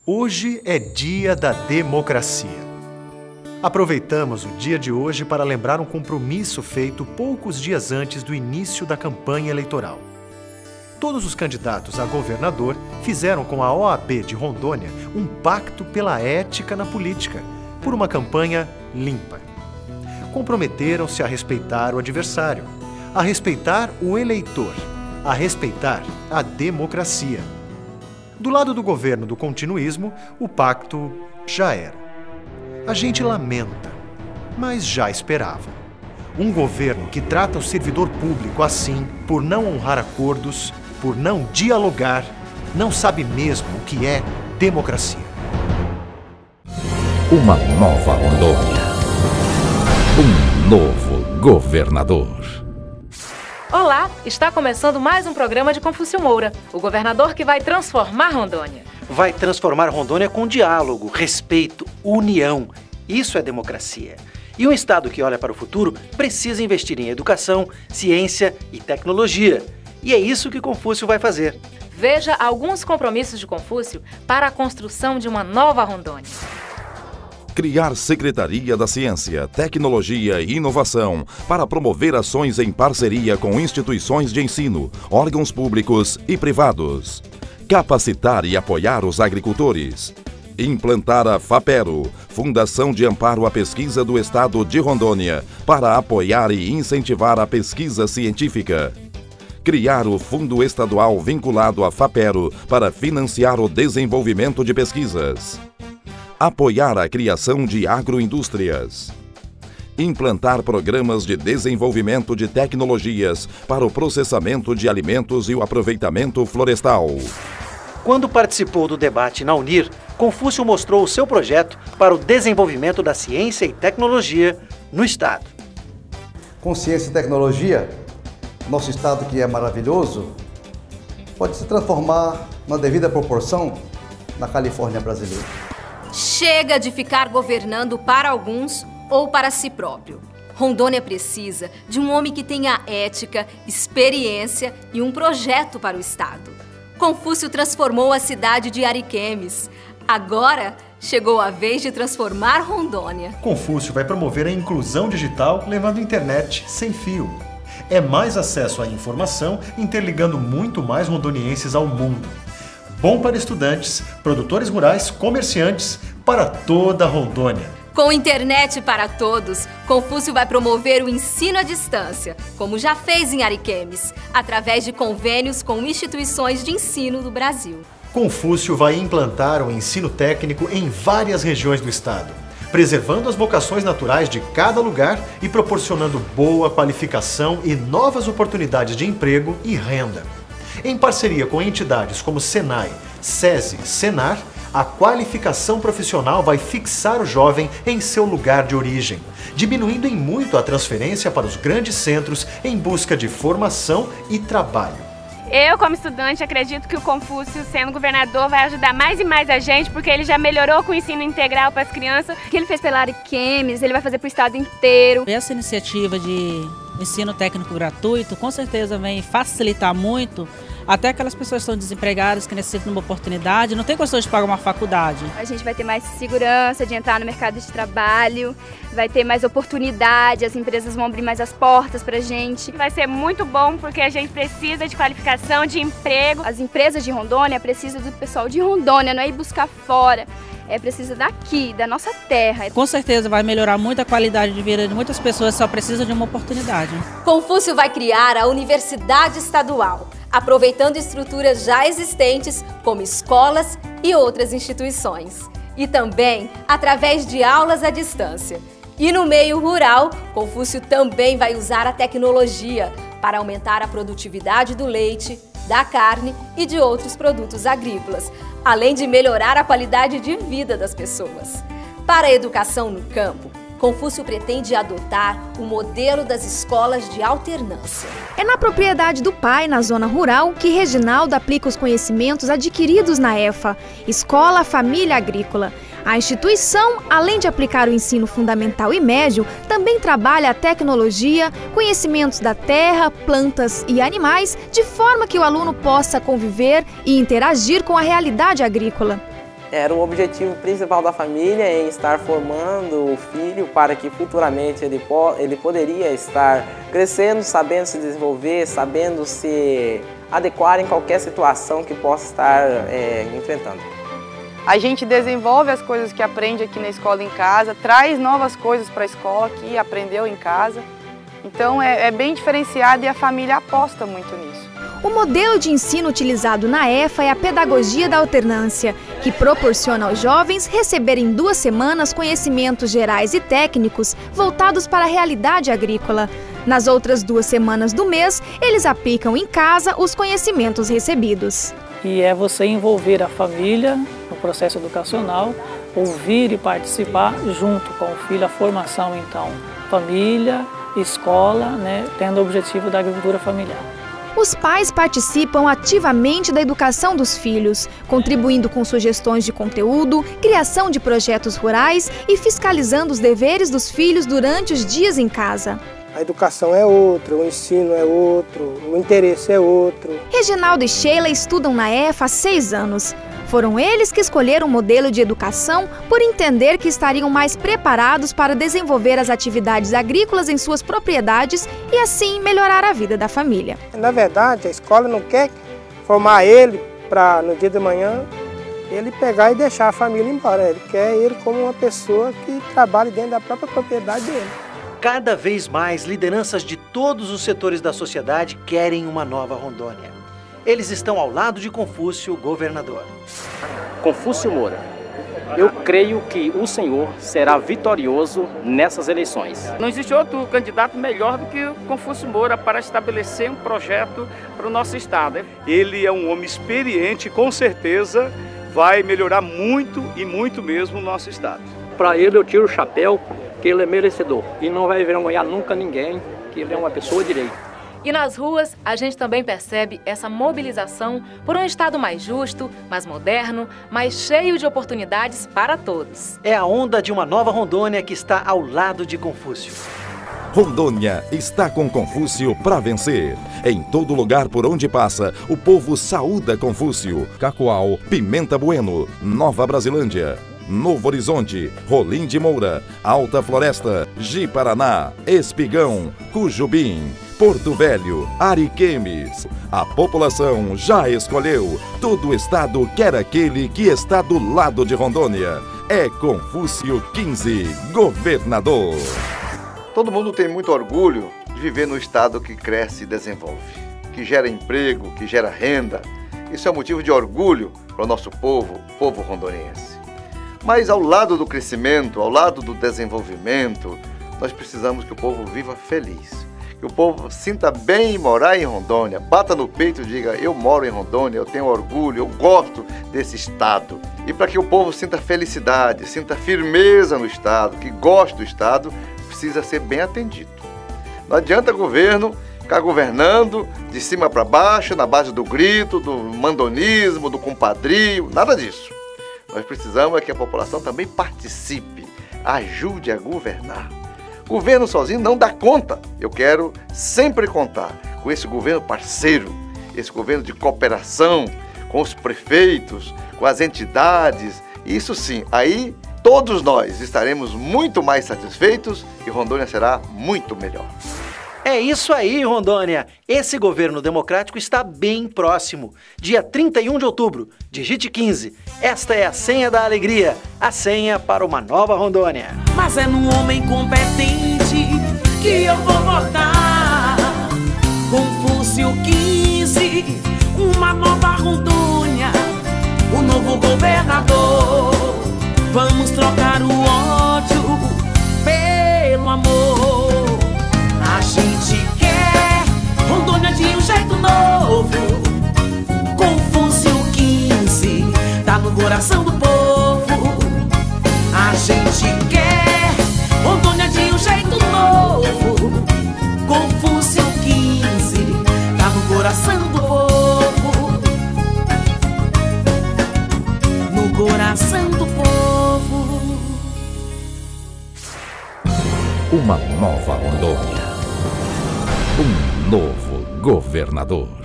Hoje é dia da democracia. Aproveitamos o dia de hoje para lembrar um compromisso feito poucos dias antes do início da campanha eleitoral. Todos os candidatos a governador fizeram com a OAB de Rondônia um pacto pela ética na política, por uma campanha limpa. Comprometeram-se a respeitar o adversário, a respeitar o eleitor, a respeitar a democracia. Do lado do governo do continuismo, o pacto já era. A gente lamenta, mas já esperava. Um governo que trata o servidor público assim, por não honrar acordos, por não dialogar, não sabe mesmo o que é democracia. Uma nova Rondônia. Um novo governador. Olá, está começando mais um programa de Confúcio Moura, o governador que vai transformar Rondônia. Vai transformar Rondônia com diálogo, respeito, união. Isso é democracia. E um estado que olha para o futuro precisa investir em educação, ciência e tecnologia. E é isso que Confúcio vai fazer. Veja alguns compromissos de Confúcio para a construção de uma nova Rondônia. Criar Secretaria da Ciência, Tecnologia e Inovação para promover ações em parceria com instituições de ensino, órgãos públicos e privados. Capacitar e apoiar os agricultores. Implantar a FAPERO, Fundação de Amparo à Pesquisa do Estado de Rondônia, para apoiar e incentivar a pesquisa científica. Criar o Fundo Estadual vinculado à FAPERO para financiar o desenvolvimento de pesquisas. Apoiar a criação de agroindústrias. Implantar programas de desenvolvimento de tecnologias para o processamento de alimentos e o aproveitamento florestal. Quando participou do debate na UNIR, Confúcio mostrou o seu projeto para o desenvolvimento da ciência e tecnologia no estado. Com ciência e tecnologia, nosso estado, que é maravilhoso, pode se transformar na devida proporção na Califórnia brasileira. Chega de ficar governando para alguns ou para si próprio. Rondônia precisa de um homem que tenha ética, experiência e um projeto para o estado. Confúcio transformou a cidade de Ariquemes. Agora chegou a vez de transformar Rondônia. Confúcio vai promover a inclusão digital levando internet sem fio. É mais acesso à informação, interligando muito mais rondonienses ao mundo. Bom para estudantes, produtores rurais, comerciantes, para toda Rondônia. Com internet para todos, Confúcio vai promover o ensino à distância, como já fez em Ariquemes, através de convênios com instituições de ensino do Brasil. Confúcio vai implantar o ensino técnico em várias regiões do estado, preservando as vocações naturais de cada lugar e proporcionando boa qualificação e novas oportunidades de emprego e renda. Em parceria com entidades como Senai, SESI, Senar, a qualificação profissional vai fixar o jovem em seu lugar de origem, diminuindo em muito a transferência para os grandes centros em busca de formação e trabalho. Eu, como estudante, acredito que o Confúcio, sendo governador, vai ajudar mais e mais a gente, porque ele já melhorou com o ensino integral para as crianças. O que ele fez pela Ariquemes, ele vai fazer para o estado inteiro. Essa iniciativa de ensino técnico gratuito, com certeza vem facilitar muito até aquelas pessoas que estão desempregadas, que necessitam de uma oportunidade, não tem condições de pagar uma faculdade. A gente vai ter mais segurança de entrar no mercado de trabalho, vai ter mais oportunidade, as empresas vão abrir mais as portas pra gente. Vai ser muito bom porque a gente precisa de qualificação, de emprego. As empresas de Rondônia precisam do pessoal de Rondônia, não é ir buscar fora. Precisa daqui, da nossa terra. Com certeza vai melhorar muito a qualidade de vida de muitas pessoas, só precisa de uma oportunidade. Confúcio vai criar a Universidade Estadual, aproveitando estruturas já existentes, como escolas e outras instituições. E também através de aulas à distância. E no meio rural, Confúcio também vai usar a tecnologia para aumentar a produtividade do leite, da carne e de outros produtos agrícolas, além de melhorar a qualidade de vida das pessoas. Para a educação no campo, Confúcio pretende adotar o modelo das escolas de alternância. É na propriedade do pai, na zona rural, que Reginaldo aplica os conhecimentos adquiridos na EFA, Escola Família Agrícola. A instituição, além de aplicar o ensino fundamental e médio, também trabalha a tecnologia, conhecimentos da terra, plantas e animais, de forma que o aluno possa conviver e interagir com a realidade agrícola. Era o objetivo principal da família em estar formando o filho para que futuramente ele poderia estar crescendo, sabendo se desenvolver, sabendo se adequar em qualquer situação que possa estar enfrentando. A gente desenvolve as coisas que aprende aqui na escola em casa, traz novas coisas para a escola que aprendeu em casa. Então é bem diferenciado e a família aposta muito nisso. O modelo de ensino utilizado na EFA é a pedagogia da alternância, que proporciona aos jovens receberem em 2 semanas conhecimentos gerais e técnicos voltados para a realidade agrícola. Nas outras 2 semanas do mês, eles aplicam em casa os conhecimentos recebidos. E é você envolver a família no processo educacional, ouvir e participar junto com o filho, a formação então, família, escola, né, tendo o objetivo da agricultura familiar. Os pais participam ativamente da educação dos filhos, contribuindo com sugestões de conteúdo, criação de projetos rurais e fiscalizando os deveres dos filhos durante os dias em casa. A educação é outra, o ensino é outro, o interesse é outro. Reginaldo e Sheila estudam na EFA há 6 anos. Foram eles que escolheram o modelo de educação por entender que estariam mais preparados para desenvolver as atividades agrícolas em suas propriedades e assim melhorar a vida da família. Na verdade, a escola não quer formar ele para no dia de manhã ele pegar e deixar a família embora. Ele quer ele como uma pessoa que trabalhe dentro da própria propriedade dele. Cada vez mais, lideranças de todos os setores da sociedade querem uma nova Rondônia. Eles estão ao lado de Confúcio, governador. Confúcio Moura, eu creio que o senhor será vitorioso nessas eleições. Não existe outro candidato melhor do que o Confúcio Moura para estabelecer um projeto para o nosso estado. Ele é um homem experiente, com certeza vai melhorar muito e muito mesmo o nosso estado. Para ele eu tiro o chapéu, que ele é merecedor e não vai envergonhar nunca ninguém, que ele é uma pessoa direita. E nas ruas, a gente também percebe essa mobilização por um estado mais justo, mais moderno, mais cheio de oportunidades para todos. É a onda de uma nova Rondônia que está ao lado de Confúcio. Rondônia está com Confúcio para vencer. Em todo lugar por onde passa, o povo saúda Confúcio. Cacoal, Pimenta Bueno, Nova Brasilândia, Novo Horizonte, Rolim de Moura, Alta Floresta, Ji-Paraná, Espigão, Cujubim, Porto Velho, Ariquemes. A população já escolheu. Todo o estado quer aquele que está do lado de Rondônia. É Confúcio 15, governador. Todo mundo tem muito orgulho de viver no estado que cresce e desenvolve, que gera emprego, que gera renda. Isso é motivo de orgulho para o nosso povo, o povo rondoniense. Mas ao lado do crescimento, ao lado do desenvolvimento, nós precisamos que o povo viva feliz. Que o povo sinta bem em morar em Rondônia, bata no peito e diga: eu moro em Rondônia, eu tenho orgulho, eu gosto desse estado. E para que o povo sinta felicidade, sinta firmeza no estado, que goste do estado, precisa ser bem atendido. Não adianta governo ficar governando de cima para baixo, na base do grito, do mandonismo, do compadrio, nada disso. Nós precisamos que a população também participe, ajude a governar. Governo sozinho não dá conta. Eu quero sempre contar com esse governo parceiro, esse governo de cooperação, com os prefeitos, com as entidades. Isso sim, aí todos nós estaremos muito mais satisfeitos e Rondônia será muito melhor. É isso aí, Rondônia! Esse governo democrático está bem próximo. Dia 31 de outubro, digite 15. Esta é a senha da alegria, a senha para uma nova Rondônia. Mas é num homem competente que eu vou votar. Confúcio 15, uma nova Rondônia, o novo governador. Vamos trocar o ódio pelo amor. A gente quer Rondônia de um jeito novo. Confúcio 15 tá no coração do povo. A gente quer Rondônia de um jeito novo. Confúcio 15 tá no coração do povo. No coração do povo. Uma nova Rondônia. Um novo governador.